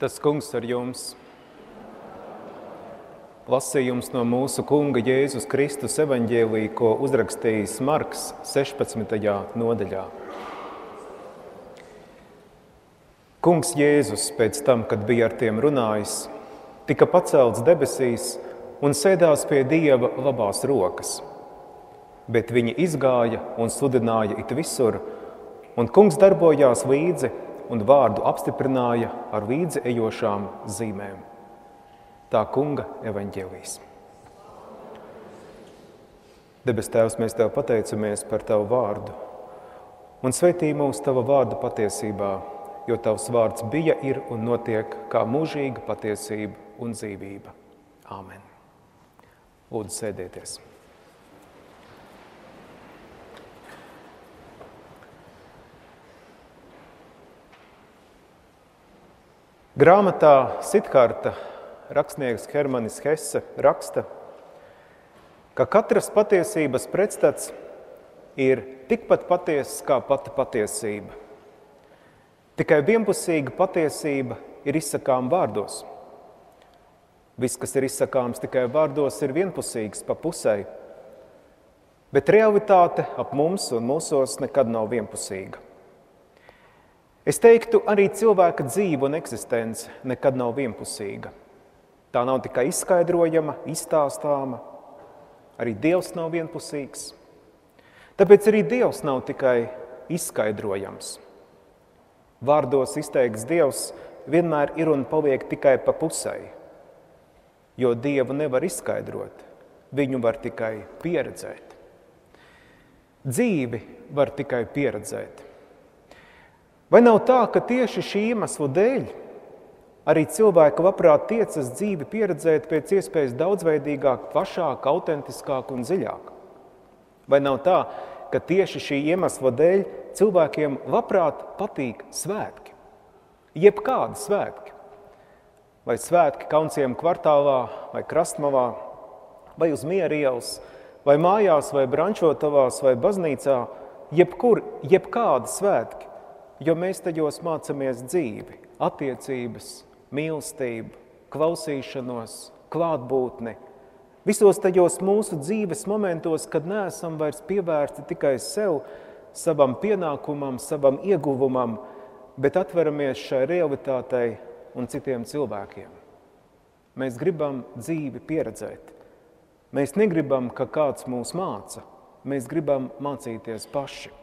Tas kungs ar jums. Lasījums no mūsu kunga Jēzus Kristus evaņģēlija, ko uzrakstījis Marks 16. nodaļā. Kungs Jēzus pēc tam, kad bija ar tiem runājis, tika pacelts debesīs un sēdās pie Dieva labās rokas. Bet viņi izgāja un sludināja it visur, un kungs darbojās līdzi un vārdu apstiprināja ar līdzi ejošām zīmēm. Tā kunga evaņģēlijs. Debes Tēvs, mēs Tev pateicamies par Tavu vārdu un svētī mūs Tava vārda patiesībā, jo Tavs vārds bija, ir un notiek kā mūžīga patiesība un dzīvība. Āmen. Lūdzu, sēdieties. Grāmatā Sitharta rakstnieks Hermanis Hesse raksta, ka katras patiesības pretstats ir tikpat patiesas kā pati patiesība. Tikai vienpusīga patiesība ir izsakām vārdos. Viss, kas ir izsakāms tikai vārdos, ir vienpusīgs pa pusei, bet realitāte ap mums un mūsos nekad nav vienpusīga. Es teiktu, arī cilvēka dzīve un eksistence nekad nav vienpusīga. Tā nav tikai izskaidrojama, izstāstāma. Arī Dievs nav vienpusīgs. Tāpēc arī Dievs nav tikai izskaidrojams. Vārdos izteikts Dievs vienmēr ir un paliek tikai pa pusei, jo Dievu nevar izskaidrot, viņu var tikai pieredzēt. Dzīvi var tikai pieredzēt. Vai nav tā, ka tieši šī iemesla dēļ arī cilvēki labprāt tiecas dzīvi pieredzēt pēc iespējas daudzveidīgāk, plašāk, autentiskāk un dziļāk? Vai nav tā, ka tieši šī iemesla dēļ cilvēkiem labprāt patīk svētki? Jebkādi svētki. Vai svētki Kaunsiem kvartālā, vai Krastmalā, vai uz Miera ielas, vai mājās, vai brančotavās, vai baznīcā, jebkādi svētki. Jo mēs tajos mācamies dzīvi, attiecības, mīlestību, klausīšanos, klātbūtni. Visos tajos mūsu dzīves momentos, kad neesam vairs pievērsti tikai sev, savam pienākumam, savam ieguvumam, bet atveramies šai realitātei un citiem cilvēkiem. Mēs gribam dzīvi pieredzēt. Mēs negribam, ka kāds mūs māca. Mēs gribam mācīties paši.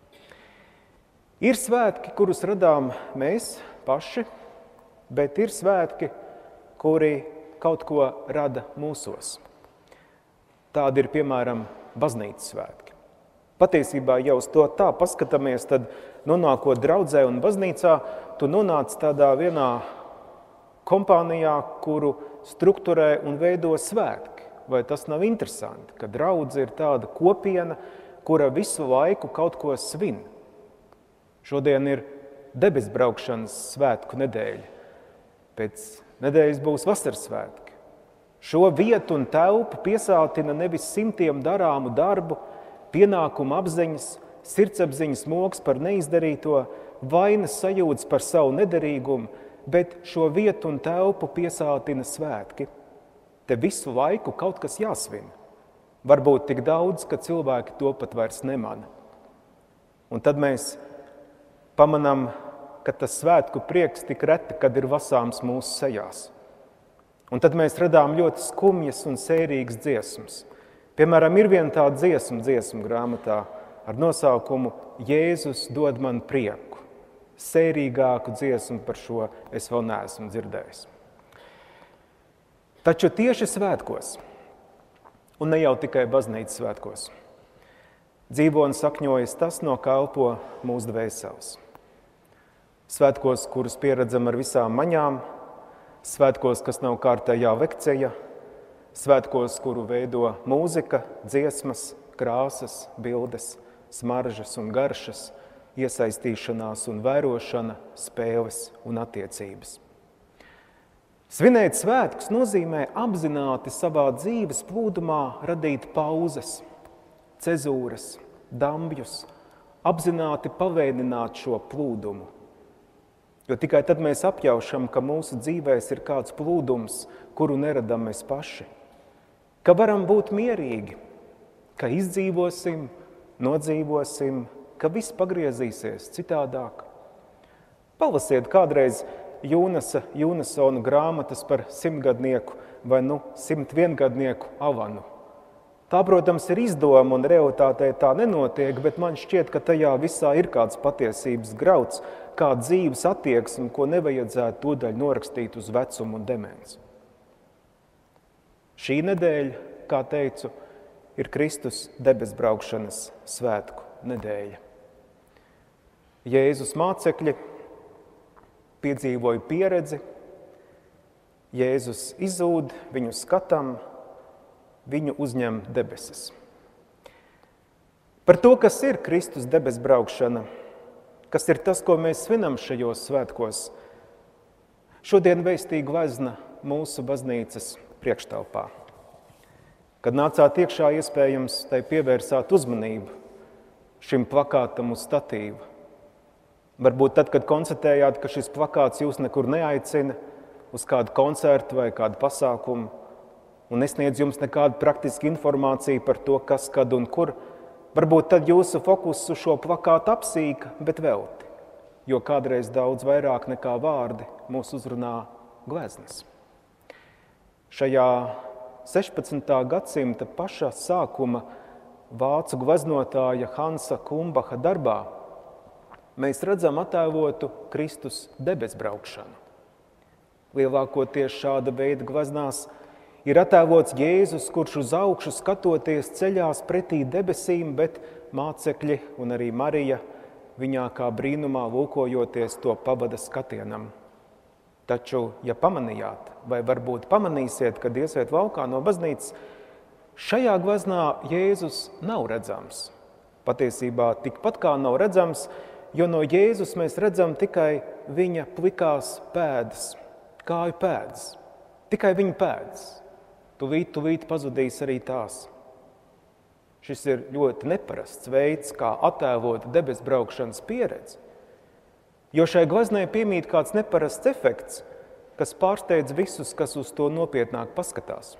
Ir svētki, kurus radām mēs paši, bet ir svētki, kuri kaut ko rada mūsos. Tādi ir, piemēram, baznīcas svētki. Patiesībā, ja uz to tā paskatāmies, tad nonākot draudzē un baznīcā, tu nonāc tādā vienā kompānijā, kuru strukturē un veido svētki. Vai tas nav interesanti, ka draudze ir tāda kopiena, kura visu laiku kaut ko svin? Šodien ir debesbraukšanas svētku nedēļa. Pēc nedēļas būs vasaras svētki. Šo vietu un telpu piesātina nevis simtiem darāmu darbu, pienākumu apziņas, sirdsapziņas moks par neizdarīto, vainas sajūtas par savu nederīgumu, bet šo vietu un telpu piesātina svētki. Te visu laiku kaut kas jāsvin. Varbūt tik daudz, ka cilvēki to pat vairs nemana. Un tad mēs pamanām, ka tas svētku prieks tik reti, kad ir vasāms mūsu sejās. Un tad mēs radām ļoti skumjas un sērīgas dziesmas. Piemēram, ir viena tāda dziesmu grāmatā ar nosaukumu Jēzus dod man prieku. Sērīgāku dziesmu par šo es vēl neesmu dzirdējis. Taču tieši svētkos, un ne jau tikai baznīcas svētkos, dzīvo un sakņojas tas, no kā elpo mūsu dvēseles. Svētkos, kurus pieredzam ar visām maņām, svētkos, kas nav kārtējā lekcija, svētkos, kuru veido mūzika, dziesmas, krāsas, bildes, smaržas un garšas, iesaistīšanās un vērošana, spēles un attiecības. Svinēt svētkus nozīmē apzināti savā dzīves plūdumā radīt pauzes, cezūras, dambjus, apzināti paveidināt šo plūdumu. Jo tikai tad mēs apjaušam, ka mūsu dzīvēs ir kāds plūdums, kuru neradam mēs paši. Ka varam būt mierīgi, ka izdzīvosim, nodzīvosim, ka viss pagriezīsies citādāk. Palasiet kādreiz Jūnasona grāmatas par 100-gadnieku vai 101-gadnieku Avanu. Tā, protams, ir izdoma un realitātē tā nenotiek, bet man šķiet, ka tajā visā ir kāds patiesības grauds, kā dzīves attieksme, ko nevajadzētu tūdaļ norakstīt uz vecumu un demenci. Šī nedēļa, kā teicu, ir Kristus debesbraukšanas svētku nedēļa. Jēzus mācekļi piedzīvoja pieredzi, Jēzus izzūd, viņu skatām, viņu uzņem debesis. Par to, kas ir Kristus debesbraukšana, kas ir tas, ko mēs svinam šajos svētkos, šodien vēstīja glezna mūsu baznīcas priekštelpā. Kad nācāt iekšā, iespējams, tai pievērsāt uzmanību šim plakātam uz statīva. Varbūt tad, kad konstatējāt, ka šis plakāts jūs nekur neaicina uz kādu koncertu vai kādu pasākumu, un nesniedz jums nekādu praktisku informāciju par to, kas, kad un kur, varbūt tad jūsu fokus uz šo plakātu apsīka, bet velti, jo kādreiz daudz vairāk nekā vārdi mūs uzrunā gleznas. Šajā 16. gadsimta paša sākuma vācu gleznotāja Hansa Kumbacha darbā mēs redzam attēlotu Kristus debesbraukšanu. Lielākoties šāda veida gleznās ir attēlots Jēzus, kurš uz augšu skatoties ceļās pretī debesīm, bet mācekļi un arī Marija viņā kā brīnumā lūkojoties to pavada skatienam. Taču, ja pamanījāt, vai varbūt pamanīsiet, kad iesiet laukā no baznīcas, šajā gleznā Jēzus nav redzams. Patiesībā tikpat kā nav redzams, jo no Jēzus mēs redzam tikai viņa plikās pēdas, kāju pēdas, tikai viņa pēdas. Tuvīt pazudīs arī tās. Šis ir ļoti neparasts veids, kā attēlot debesbraukšanas pieredzi, jo šai gleznai piemīt kāds neparasts efekts, kas pārsteidz visus, kas uz to nopietnāk paskatās.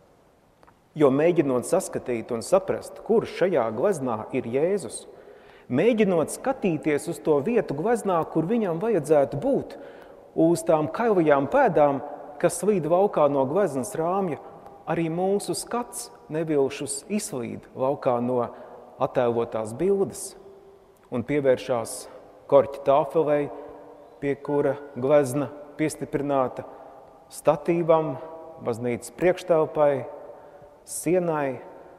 Jo mēģinot saskatīt un saprast, kur šajā gleznā ir Jēzus, mēģinot skatīties uz to vietu gleznā, kur viņam vajadzētu būt, uz tām kailajām pēdām, kas slīd laukā no gleznas rāmja, arī mūsu skats nevilšus izslīd laukā no attēlotās bildes un pievēršās korķa tāfelei, pie kura glezna piestiprināta statīvam, baznīcas priekštelpai, sienai.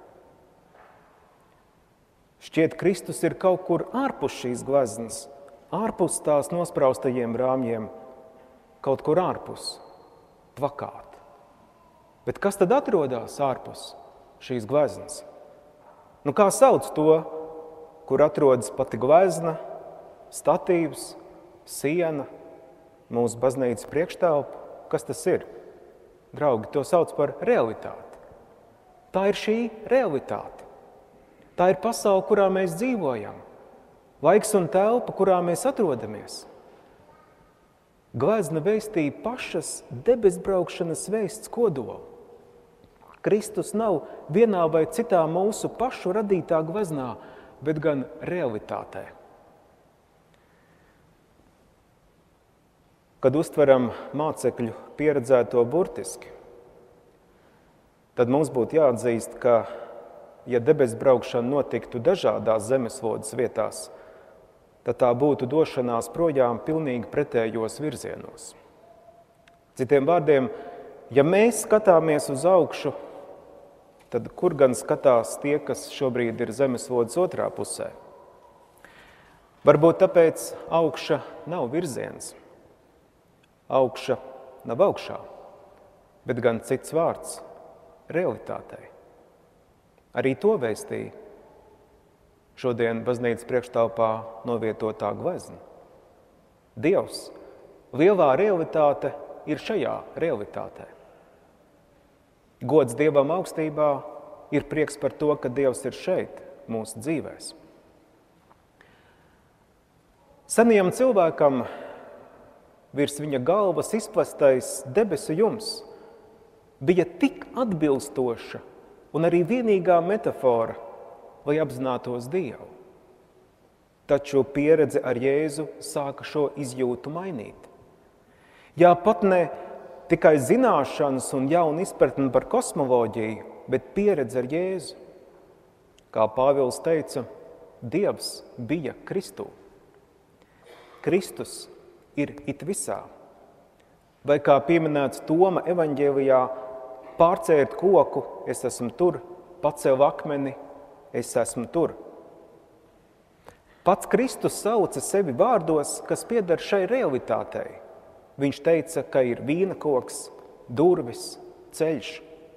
Šķiet, Kristus ir kaut kur ārpus šīs gleznas, ārpus tās nospraustajiem rāmjiem, kaut kur ārpus plakāta. Bet kas tad atrodas ārpus šīs gleznas? Kā sauc to, kur atrodas pati glezna, statīvs, siena, mūsu baznīcas priekštelpa? Kas tas ir? Draugi, to sauc par realitāti. Tā ir šī realitāte. Tā ir pasaule, kurā mēs dzīvojam. Laiks un telpa, kurā mēs atrodamies. Glezna vēstīja pašas debesbraukšanas vēsts kodolu. Kristus nav vienā vai citā mūsu pašu radītā gleznā, bet gan realitātē. Kad uztveram mācekļu pieredzēto burtiski, tad mums būtu jāatzīst, ka, ja debesbraukšana notiktu dažādās zemeslodes vietās, tad tā būtu došanās projām pilnīgi pretējos virzienos. Citiem vārdiem, ja mēs skatāmies uz augšu, tad kur gan skatās tie, kas šobrīd ir zemeslodes otrā pusē? Varbūt tāpēc augša nav virziens. Augša nav augšā, bet gan cits vārds – realitātei. Arī to vēstīja šodien baznīcas priekštelpā novietotā glezna. Dievs, lielā realitāte ir šajā realitātē. Gods Dievam augstībā ir prieks par to, ka Dievs ir šeit, mūsu dzīvēs. Senajam cilvēkam virs viņa galvas izplastais debesu jums bija tik atbilstoša un arī vienīgā metafora, lai apzinātos Dievu. Taču pieredze ar Jēzu sāka šo izjūtu mainīt. Jā, pat ne tikai zināšanas un jauna izpratne par kosmoloģiju, bet pieredze ar Jēzu. Kā Pāvils teica, Dievs bija Kristū. Kristus ir it visā. Vai kā pieminēts Toma evaņģēlijā, pārcērt koku, es esmu tur, pacēl akmeni, es esmu tur. Pats Kristus sauca sevi vārdos, kas pieder šai realitātei. Viņš teica, ka ir vīna koks, durvis, ceļš.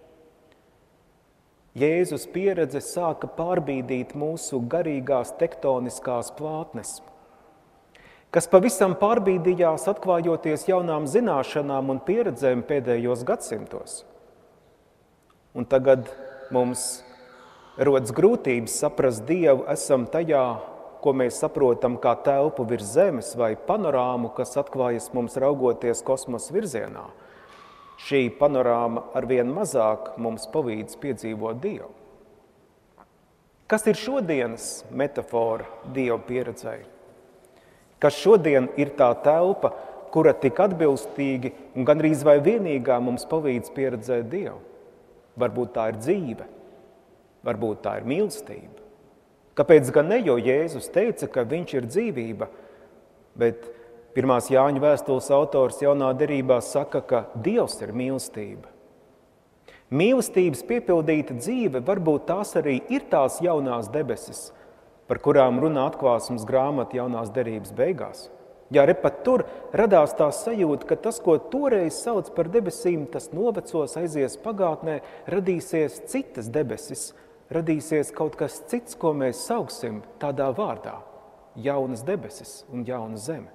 Jēzus pieredze sāka pārbīdīt mūsu garīgās tektoniskās plātnes, kas pavisam pārbīdījās atklājoties jaunām zināšanām un pieredzēm pēdējos gadsimtos. Un tagad mums rodas grūtības saprast Dievu, esam tajā, ko mēs saprotam kā telpu virs zemes vai panorāmu, kas atklājas mums raugoties kosmosa virzienā. Šī panorāma arvien mazāk mums palīdz piedzīvot Dievu. Kas ir šodienas metafora Dieva pieredzei? Kas šodien ir tā telpa, kura tik atbilstīgi un gandrīz vai vienīgā mums palīdz pieredzēt Dievu? Varbūt tā ir dzīve, varbūt tā ir mīlestība. Kāpēc gan ne, jo Jēzus teica, ka viņš ir dzīvība, bet 1. Jāņa vēstules autors jaunā derībā saka, ka Dievs ir mīlestība. Mīlestības piepildīta dzīve, varbūt tās arī ir tās jaunās debesis, par kurām runā atklāsmes grāmata jaunās derības beigās. Jā, pat tur radās tā sajūta, ka tas, ko toreiz sauc par debesīm, tas novecos, aizies pagātnē, radīsies citas debesis, radīsies kaut kas cits, ko mēs sauksim tādā vārdā – jaunas debesis un jauna zeme.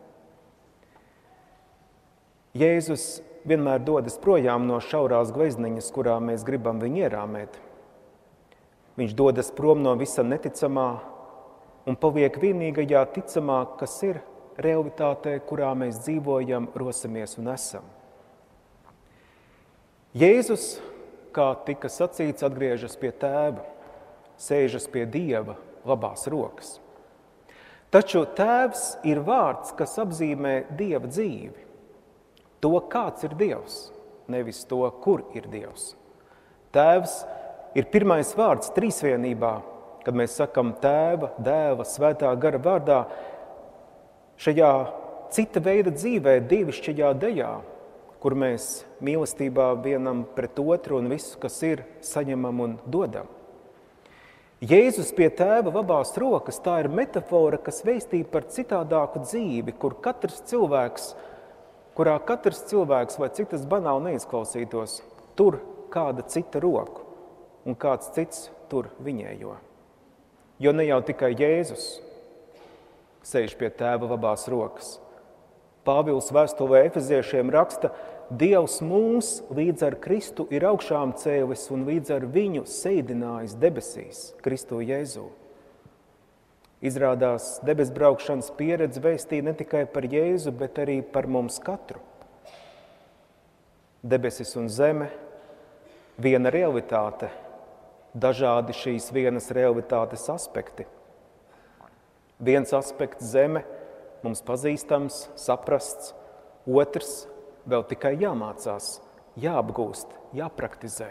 Jēzus vienmēr dodas projām no šaurās glezniņas, kurā mēs gribam viņu ierāmēt. Viņš dodas prom no visa neticamā un paliek vienīgajā ticamā, kas ir realitātē, kurā mēs dzīvojam, rosamies un esam. Jēzus, kā tika sacīts, atgriežas pie Tēva, sēžas pie Dieva labās rokas. Taču Tēvs ir vārds, kas apzīmē Dieva dzīvi. To, kāds ir Dievs, nevis to, kur ir Dievs. Tēvs ir pirmais vārds trīsvienībā, kad mēs sakam Tēva, Dēla, Svētā gara vārdā. Šajā cita veida dzīvē, dievišķajā dejā, kur mēs mīlestībā vienam pret otru un visu, kas ir, saņemam un dodam. Jēzus pie Tēva labās rokas, tā ir metafora, kas vēstī par citādāku dzīvi, kurā katrs cilvēks, vai cik tas banāli neizklausītos, tur kāda cita roku un kāds cits tur viņējo. Jo ne jau tikai Jēzus sēž pie Tēva labās rokas. Pāvils vēstulē Efeziešiem raksta, Dievs mūs līdz ar Kristu ir augšām cēlis un līdz ar viņu seidinājis debesīs, Kristu Jēzū. Izrādās, debesbraukšanas pieredze vēstīja ne tikai par Jēzu, bet arī par mums katru. Debesis un zeme, viena realitāte, dažādi šīs vienas realitātes aspekti. Viens aspekts zeme, mums pazīstams, saprasts, otrs vēl tikai jāmācās, jāapgūst, jāpraktizē.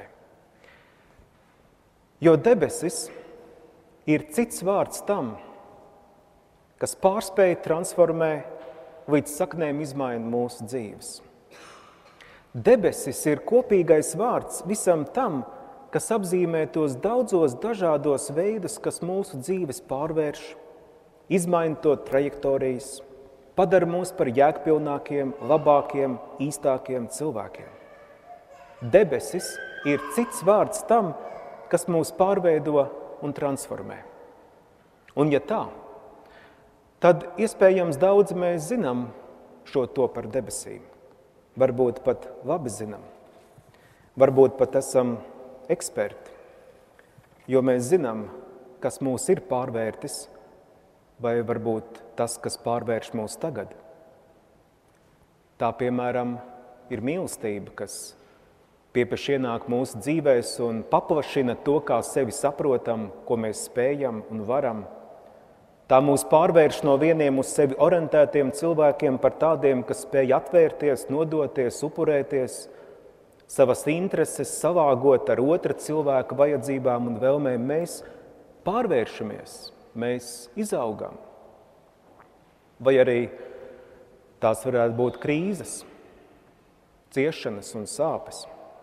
Jo debesis ir cits vārds tam, kas pārspēj transformē, līdz saknēm izmaina mūsu dzīves. Debesis ir kopīgais vārds visam tam, kas apzīmē tos daudzos dažādos veidus, kas mūsu dzīves pārvērš, izmaina to trajektorijas, padara mūs par jēgpilnākiem, labākiem, īstākiem cilvēkiem. Debesis ir cits vārds tam, kas mūs pārveido un transformē. Un ja tā, tad iespējams daudz mēs zinām šo to par debesīm. Varbūt pat labi zinām. Varbūt pat esam eksperti, jo mēs zinām, kas mūs ir pārvērtis, vai varbūt tas, kas pārvērš mūs tagad. Tā, piemēram, ir mīlestība, kas piepeši ienāk mūsu dzīvēs un paplašina to, kā sevi saprotam, ko mēs spējam un varam. Tā mūs pārvērš no vieniem uz sevi orientētiem cilvēkiem par tādiem, kas spēj atvērties, nodoties, upurēties, savas intereses savāgot ar otra cilvēka vajadzībām un vēlmēm. Mēs pārvēršamies, mēs izaugam. Vai arī tās varētu būt krīzes, ciešanas un sāpes.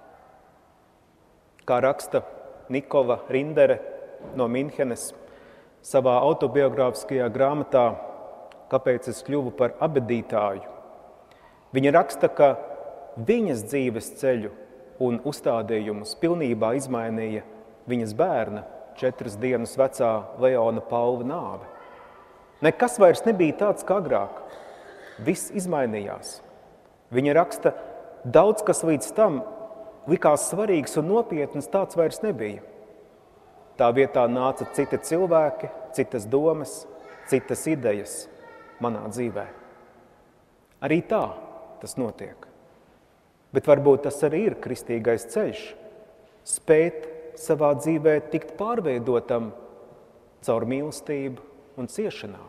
Kā raksta Nikola Rindere no Minhenes savā autobiogrāfiskajā grāmatā Kāpēc es kļuvu par abedītāju, viņa raksta, ka viņas dzīves ceļu un uzstādījumus pilnībā izmainīja viņas bērna 4 dienas vecā Leona Paula nāve. Nekas vairs nebija tāds kā agrāk. Viss izmainījās. Viņa raksta, daudz kas līdz tam likās svarīgs un nopietns, tāds vairs nebija. Tā vietā nāca citi cilvēki, citas domas, citas idejas manā dzīvē. Arī tā tas notiek. Bet varbūt tas arī ir kristīgais ceļš, spēt savā dzīvē tikt pārveidotam caur mīlestību un ciešanām.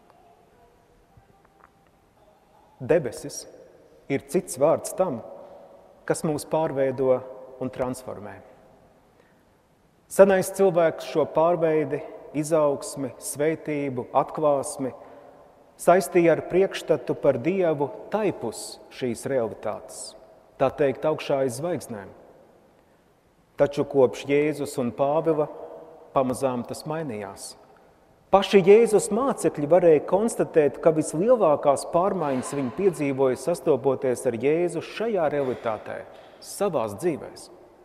Debesis ir cits vārds tam, kas mūs pārveido un transformē. Senais cilvēks šo pārveidi, izaugsmi, svētību, atklāsmi saistīja ar priekšstatu par Dievu taipus šīs realitātes, tā teikt, augšā aiz zvaigznēm. Taču kopš Jēzus un Pāvila pamazām tas mainījās. Paši Jēzus mācekļi varēja konstatēt, ka vislielākās pārmaiņas viņi piedzīvoja sastopoties ar Jēzu šajā realitātē, savās dzīvēs.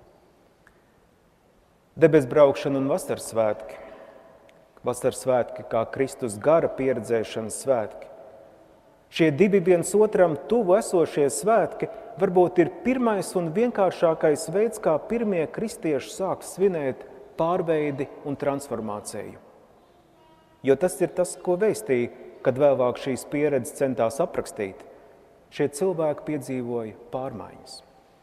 Debesbraukšana un vasaras svētki. Vasaras svētki kā Kristus gara pieredzēšanas svētki. Šie divi viens otram tuvu esošie svētki varbūt ir pirmais un vienkāršākais veids, kā pirmie kristieši sāk svinēt pārveidi un transformāciju. Jo tas ir tas, ko vēstīja, kad vēlāk šīs pieredzes centās aprakstīt. Šie cilvēki piedzīvoja pārmaiņas.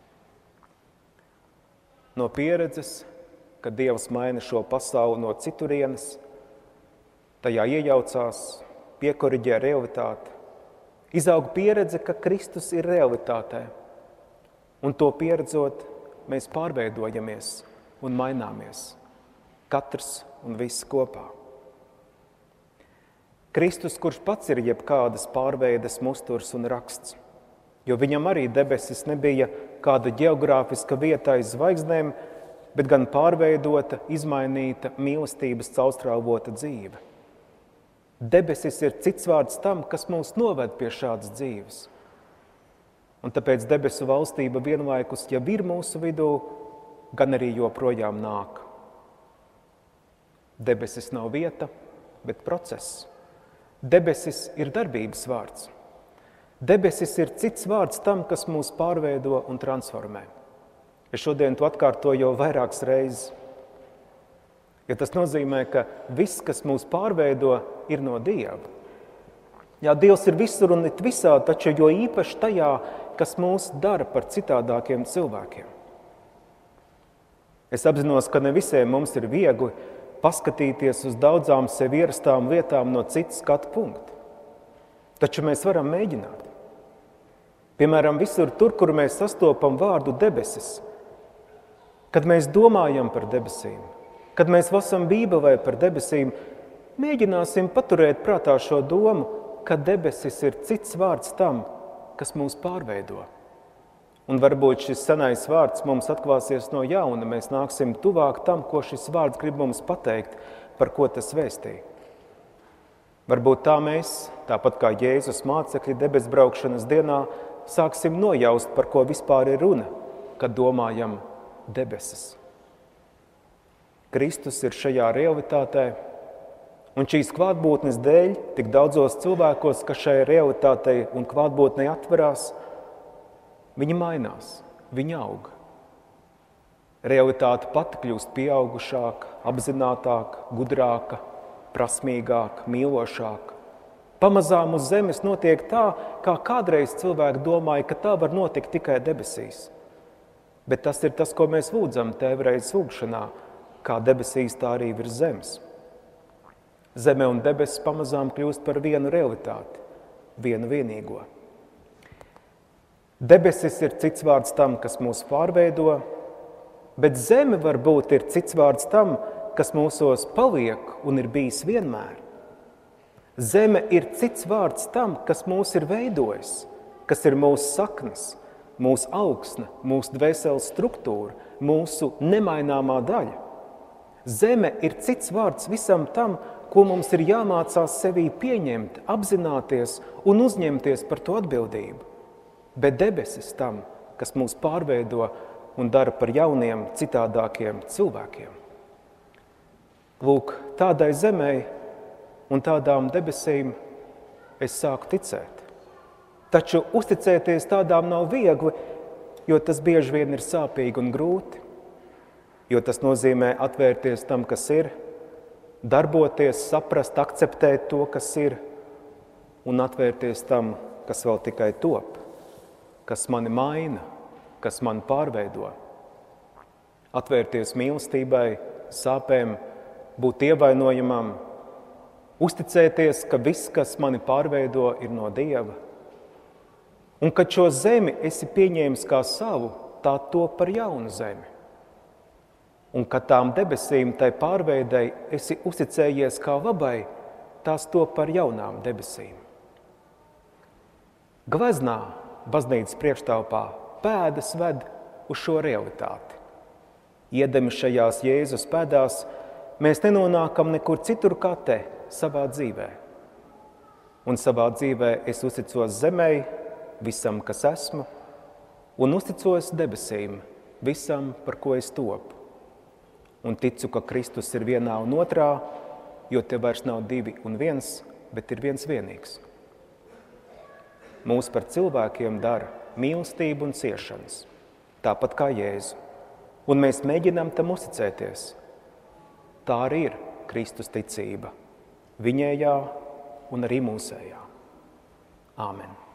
No pieredzes, kad Dievs maina šo pasauli no citurienes, tajā iejaucās, piekoriģē realitāti, izaug pieredze, ka Kristus ir realitātē. Un to pieredzot, mēs pārveidojamies un maināmies. Katrs un viss kopā. Kristus, kurš pats ir jebkādas pārveides musturs un raksts, jo viņam arī debesis nebija kāda ģeogrāfiska vieta aiz zvaigznēm, bet gan pārveidota, izmainīta, mīlestības caurstrāvota dzīve. Debesis ir cits vārds tam, kas mūs noved pie šādas dzīves. Un tāpēc debesu valstība vienlaikus jau ir mūsu vidū, gan arī joprojām nāk. Debesis nav vieta, bet process. Debesis ir darbības vārds. Debesis ir cits vārds tam, kas mūs pārveido un transformē. Es šodien to atkārtoju jau vairākas reizes. Ja tas nozīmē, ka viss, kas mūs pārveido, ir no Dieva. Jā, Dievs ir visur un it visā, taču jo īpaši tajā, kas mūs dara par citādākiem cilvēkiem. Es apzinos, ka ne visiem mums ir viegli paskatīties uz daudzām sev ierastām lietām no citas skatu punkta. Taču mēs varam mēģināt. Piemēram, visur tur, kur mēs sastopam vārdu debesis, kad mēs domājam par debesīm, kad mēs lasām Bībelē par debesīm, mēģināsim paturēt prātā šo domu, ka debesis ir cits vārds tam, kas mūs pārveido. Un varbūt šis senais vārds mums atklāsies no jauna, mēs nāksim tuvāk tam, ko šis vārds grib mums pateikt, par ko tas vēstīja. Varbūt tā mēs, tāpat kā Jēzus mācekļi debesbraukšanas dienā, sāksim nojaust, par ko vispār ir runa, kad domājam debesis. Kristus ir šajā realitātē, un šīs klātbūtnes dēļ tik daudzos cilvēkos, kas šai realitātei un klātbūtnei atverās, viņi mainās, viņi aug. Realitāte pati kļūst pieaugušāka, apzinātāka, gudrāka, prasmīgāka, mīlošāka. Pamazām uz zemes notiek tā, kā kādreiz cilvēki domāja, ka tā var notikt tikai debesīs. Bet tas ir tas, ko mēs lūdzam Tēvreiz lūgšanā, kā debesīs, tā arī virs zemes. Zeme un debesis pamazām kļūst par vienu realitāti, vienu vienīgo. Debesis ir cits vārds tam, kas mūs pārveido, bet zeme varbūt ir cits vārds tam, kas mūsos paliek un ir bijis vienmēr. Zeme ir cits vārds tam, kas mūs ir veidojis, kas ir mūsu saknes, mūsu augsne, mūsu dvēseles struktūra, mūsu nemaināmā daļa. Zeme ir cits vārds visam tam, ko mums ir jāmācās sevī pieņemt, apzināties un uzņemties par to atbildību. Bet debesis tam, kas mūs pārveido un dara par jauniem, citādākiem cilvēkiem. Lūk, tādai zemei un tādām debesīm es sāku ticēt. Taču uzticēties tādām nav viegli, jo tas bieži vien ir sāpīgi un grūti, jo tas nozīmē atvērties tam, kas ir, darboties, saprast, akceptēt to, kas ir, un atvērties tam, kas vēl tikai top, kas mani maina, kas mani pārveido. Atvērties mīlestībai, sāpēm, būt ievainojamam, uzticēties, ka viss, kas mani pārveido, ir no Dieva. Un kad šo zemi esi pieņēmis kā savu, tā top par jaunu zemi. Un kad tām debesīm, tai pārveidei, esi uzticējies kā labai, tās top par jaunām debesīm. Gleznā, baznīcas priekštelpā, pēdas ved uz šo realitāti. Iedami šajās Jēzus pēdās, mēs nenonākam nekur citur kā te, savā dzīvē. Un savā dzīvē es uzticos zemei, visam, kas esmu, un uzticos debesīm, visam, par ko es topu. Un ticu, ka Kristus ir vienā un otrā, jo te vairs nav divi un viens, bet ir viens vienīgs. Mūs par cilvēkiem dara mīlestība un ciešanas, tāpat kā Jēzu. Un mēs mēģinām tam uzticēties. Tā arī ir Kristus ticība, viņējā un arī mūsējā. Āmen.